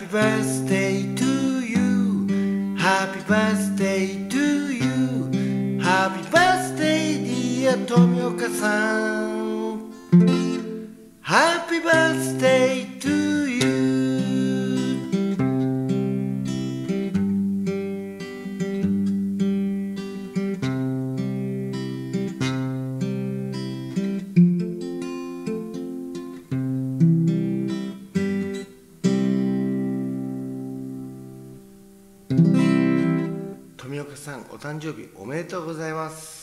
Happy birthday to you Happy birthday to you Happy birthday dear 富岡さん Happy birthday to you富岡さんお誕生日おめでとうございます。